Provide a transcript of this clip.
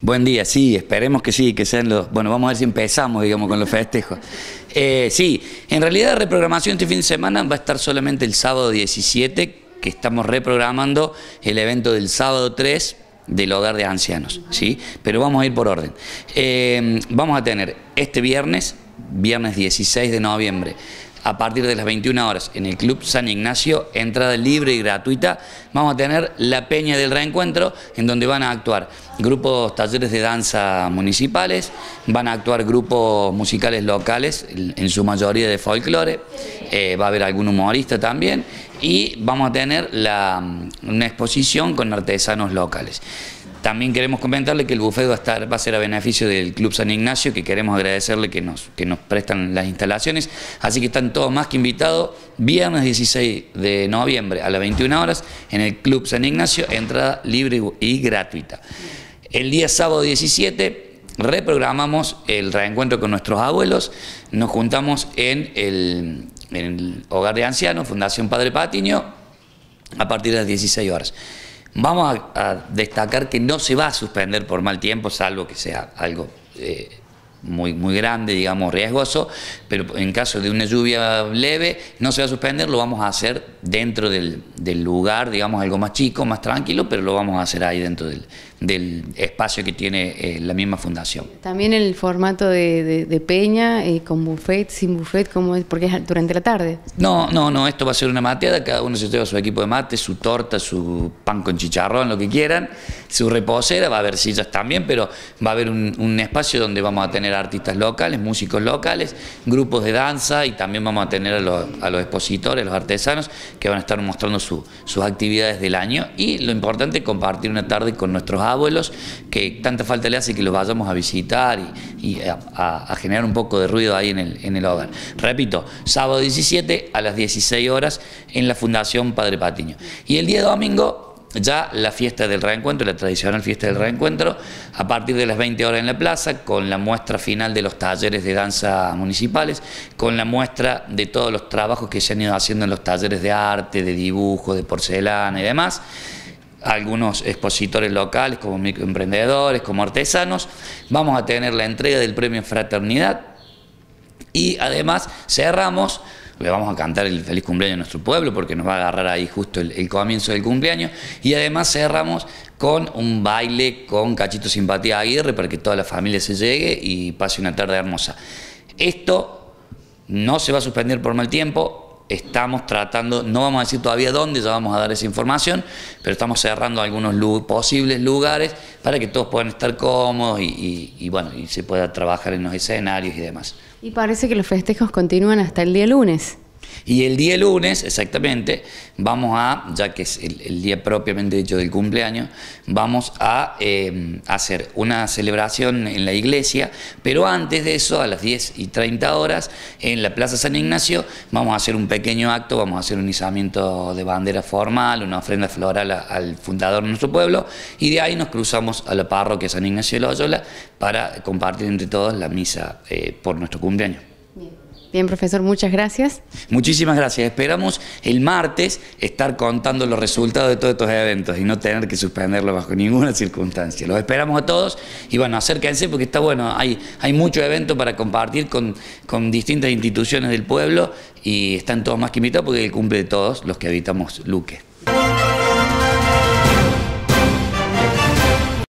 Buen día, sí, esperemos que sí, que sean los... Bueno, vamos a ver si empezamos, digamos, con los festejos. Sí, en realidad la reprogramación este fin de semana va a estar solamente el sábado 17, que estamos reprogramando el evento del sábado 3 del hogar de ancianos, ¿sí? Pero vamos a ir por orden. Vamos a tener este viernes 16 de noviembre, a partir de las 21 horas en el Club San Ignacio, entrada libre y gratuita. Vamos a tener la Peña del Reencuentro, en donde van a actuar grupos, talleres de danza municipales, van a actuar grupos musicales locales, en su mayoría de folclore, va a haber algún humorista también, y vamos a tener una exposición con artesanos locales. También queremos comentarle que el buffet va a ser a beneficio del Club San Ignacio, que queremos agradecerle que nos prestan las instalaciones, así que están todos más que invitados, viernes 16 de noviembre a las 21 horas en el Club San Ignacio, entrada libre y gratuita. El día sábado 17 reprogramamos el reencuentro con nuestros abuelos, nos juntamos en el Hogar de Ancianos, Fundación Padre Patiño, a partir de las 16 horas. Vamos a destacar que no se va a suspender por mal tiempo, salvo que sea algo muy grande, digamos, riesgoso, pero en caso de una lluvia leve no se va a suspender, lo vamos a hacer dentro del lugar, digamos, algo más chico, más tranquilo, pero lo vamos a hacer ahí dentro del espacio que tiene la misma fundación. También el formato de peña, con buffet, sin buffet, ¿cómo es? Porque es durante la tarde. No, esto va a ser una mateada, cada uno se lleva su equipo de mate, su torta, su pan con chicharrón, lo que quieran, su reposera, va a haber sillas también, pero va a haber un espacio donde vamos a tener artistas locales, músicos locales, grupos de danza, y también vamos a tener a los expositores, los artesanos, que van a estar mostrando sus actividades del año, y lo importante es compartir una tarde con nuestros abuelos, que tanta falta le hace que los vayamos a visitar y a generar un poco de ruido ahí en el hogar. Repito, sábado 17 a las 16 horas en la Fundación Padre Patiño. Y el día domingo, ya la fiesta del reencuentro, la tradicional fiesta del reencuentro, a partir de las 20 horas en la plaza, con la muestra final de los talleres de danza municipales, con la muestra de todos los trabajos que se han ido haciendo en los talleres de arte, de dibujo, de porcelana y demás, algunos expositores locales como microemprendedores, como artesanos. Vamos a tener la entrega del premio Fraternidad y además cerramos, le vamos a cantar el feliz cumpleaños a nuestro pueblo porque nos va a agarrar ahí justo el comienzo del cumpleaños, y además cerramos con un baile con Cachito Simpatía Aguirre para que toda la familia se llegue y pase una tarde hermosa. Esto no se va a suspender por mal tiempo. Estamos tratando, no vamos a decir todavía dónde, ya vamos a dar esa información, pero estamos cerrando algunos posibles lugares para que todos puedan estar cómodos y bueno, y se pueda trabajar en los escenarios y demás. Y parece que los festejos continúan hasta el día lunes. Y el día lunes, exactamente, vamos a, ya que es el día propiamente dicho del cumpleaños, vamos a hacer una celebración en la iglesia, pero antes de eso, a las 10:30 horas, en la Plaza San Ignacio, vamos a hacer un pequeño acto, vamos a hacer un izamiento de bandera formal, una ofrenda floral al fundador de nuestro pueblo, y de ahí nos cruzamos a la parroquia San Ignacio de Loyola para compartir entre todos la misa por nuestro cumpleaños. Bien, profesor, muchas gracias. Muchísimas gracias. Esperamos el martes estar contando los resultados de todos estos eventos y no tener que suspenderlo bajo ninguna circunstancia. Los esperamos a todos y bueno, acérquense porque está bueno. Hay mucho evento para compartir con distintas instituciones del pueblo y están todos más que invitados porque es el cumple de todos los que habitamos Luque.